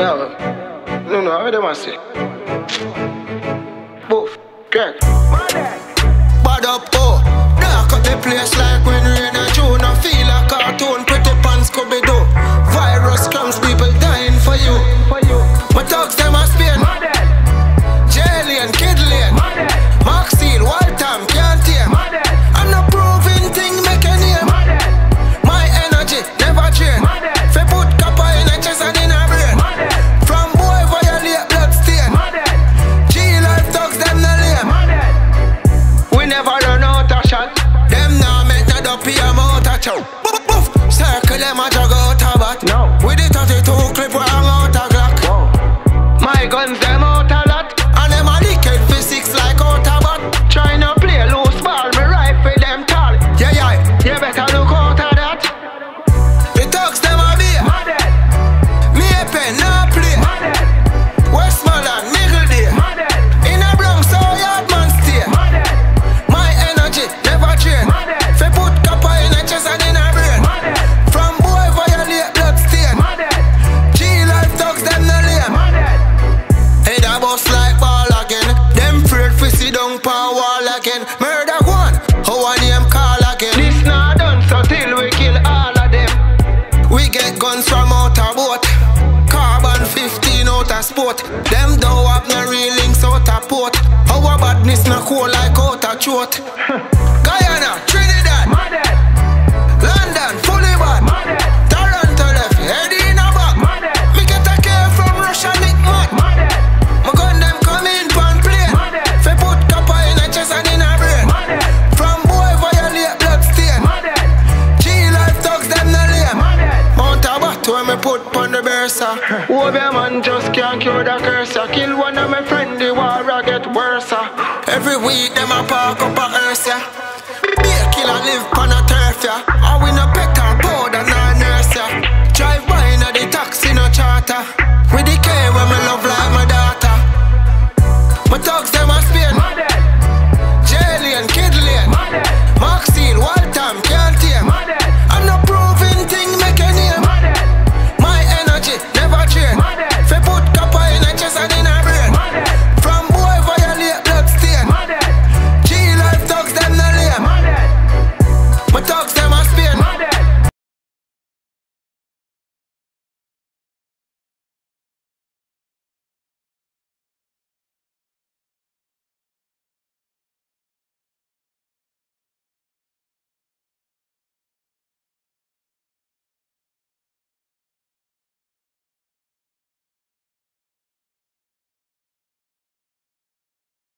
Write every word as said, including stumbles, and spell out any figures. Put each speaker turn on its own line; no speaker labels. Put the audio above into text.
Yo, no, no, how them I say? Boof, correct. Bad up, oh. Dark up the place like when rain and June. I feel a cartoon, pretty pants Scooby-Doo. Virus comes, people dying for you. My dogs, them a Spain. Jalen, Kidlane, Maxine, Waltham, can't tame. I'm not proving thing, make a name. My energy never change. Fi put copper in a chest and in a brain. From boy violate blood stain. G-Life dogs, them no lame. We never run out of shot. Them now make that up here, I'm out of chow. Boof, boof, circle them a jog out of bat. No. With the thirty-two clip we hang out a Glock. Whoa. My guns them out a lot. And them a liquid physics like out a bat. Tryna play loose ball, me rifle them tall. Yeah, yeah, you better look out of that. The dogs them a beer. Me a pen, no play. Westmoreland, Middle Day. In a Bronx, so yard man stay. My energy never change. Fi put copper in a chest and in a brain. From boy violate blood stain. G-Life dogs them no lame. Head a bust like ball again. Them afraid fi sit down pa wall again. Murder one, how a name call again. This not done so till we kill all of them. We get guns from out a boat. Carbon fifteen out a sport. Them don't have no real links out a port. Our badness na cool like out a throat. Guyana, Trinidad, London, fully bad. Toronto left, head in a back. Me get a care from Russia, Nick Mott. My gun them come in pan plane. Fi put copper in a chest and in a brain. From boy violate blood stain. G-Life dogs them no lame. Mount a bat when me put pon the bersa. Hope a man just can't cure the curse. Kill one of my friend, the war a get worse. Every week them a park up a hearse. Be a killer live pon a turn.